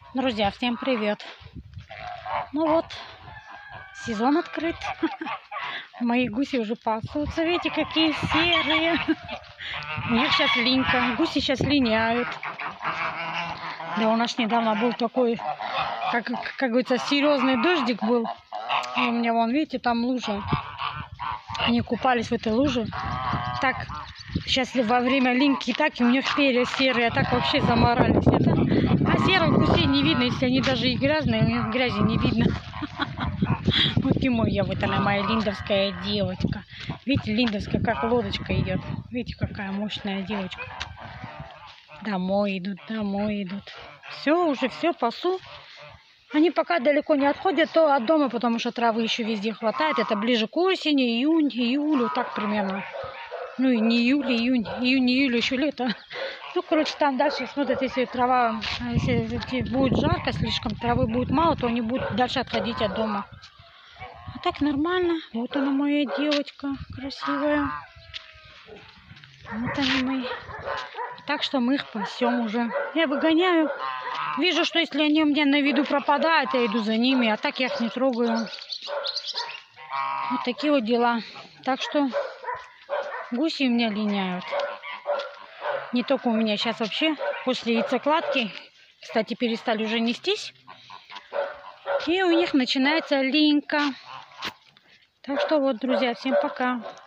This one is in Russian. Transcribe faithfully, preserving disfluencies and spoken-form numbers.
Друзья, всем привет! Ну вот, сезон открыт. Мои гуси уже пасутся. Видите, какие серые. У них сейчас линька. Гуси сейчас линяют. Да, у нас недавно был такой, как, как говорится, серьезный дождик был. И у меня, вон, видите, там лужа. Они купались в этой луже. Так, сейчас во время линьки так, и у них перья серые, а так вообще заморались. Это... А серых гусей не видно, если они даже и грязные, у них грязи не видно. Вот и моя, вот она, моя линдовская девочка. Видите, линдовская, как лодочка идет. Видите, какая мощная девочка. Домой идут, домой идут. Все, уже все, пасу. Они пока далеко не отходят, то от дома, потому что травы еще везде хватает. Это ближе к осени, июнь, июлю, так примерно. Ну и не июль, июнь, июнь, июль, еще лето. Ну, короче, там дальше смотрят, если трава, если будет жарко слишком, травы будет мало, то они будут дальше отходить от дома. А так нормально. Вот она, моя девочка красивая. Вот они мои. Так что мы их пасем уже. Я выгоняю. Вижу, что если они у меня на виду пропадают, я иду за ними, а так я их не трогаю. Вот такие вот дела. Так что гуси у меня линяют. Не только у меня сейчас вообще, после яйцекладки, кстати, перестали уже нестись. И у них начинается линька. Так что вот, друзья, всем пока.